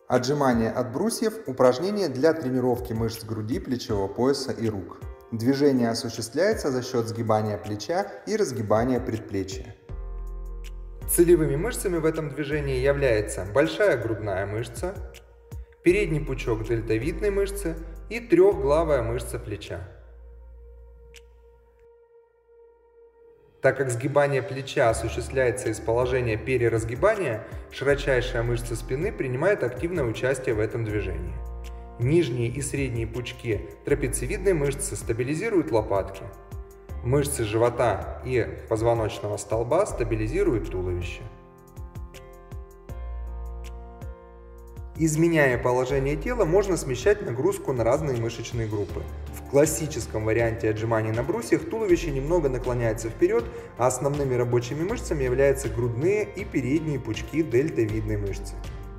Отжимания от брусьев – упражнение для тренировки мышц груди, плечевого пояса и рук. Движение осуществляется за счет сгибания плеча и разгибания предплечья. Целевыми мышцами в этом движении является большая грудная мышца, передний пучок дельтовидной мышцы и трехглавая мышца плеча. Так как сгибание плеча осуществляется из положения переразгибания, широчайшая мышца спины принимает активное участие в этом движении. Нижние и средние пучки трапециевидной мышцы стабилизируют лопатки. Мышцы живота и позвоночного столба стабилизируют туловище. Изменяя положение тела, можно смещать нагрузку на разные мышечные группы. В классическом варианте отжиманий на брусьях туловище немного наклоняется вперед, а основными рабочими мышцами являются грудные и передние пучки дельтовидной мышцы.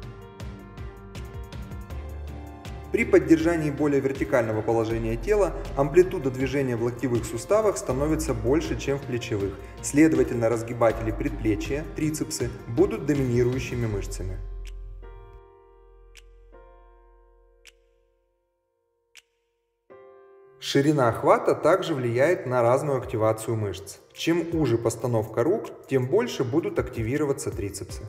При поддержании более вертикального положения тела амплитуда движения в локтевых суставах становится больше, чем в плечевых. Следовательно, разгибатели предплечья, трицепсы, будут доминирующими мышцами. Ширина охвата также влияет на разную активацию мышц. Чем уже постановка рук, тем больше будут активироваться трицепсы.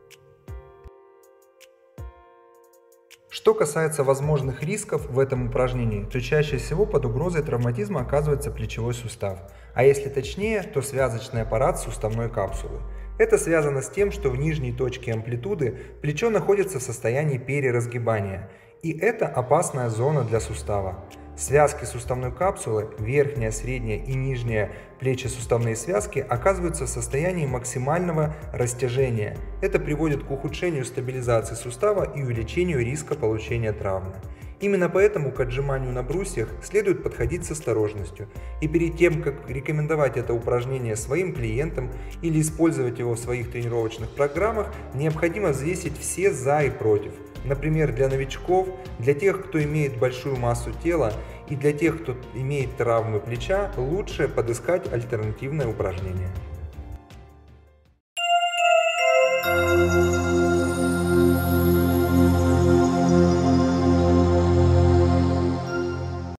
Что касается возможных рисков в этом упражнении, то чаще всего под угрозой травматизма оказывается плечевой сустав, а если точнее, то связочный аппарат суставной капсулы. Это связано с тем, что в нижней точке амплитуды плечо находится в состоянии переразгибания, и это опасная зона для сустава. Связки суставной капсулы, верхняя, средняя и нижняя плечесуставные связки оказываются в состоянии максимального растяжения. Это приводит к ухудшению стабилизации сустава и увеличению риска получения травмы. Именно поэтому к отжиманию на брусьях следует подходить с осторожностью. И перед тем, как рекомендовать это упражнение своим клиентам или использовать его в своих тренировочных программах, необходимо взвесить все «за» и «против». Например, для новичков, для тех, кто имеет большую массу тела и для тех, кто имеет травмы плеча, лучше подыскать альтернативное упражнение.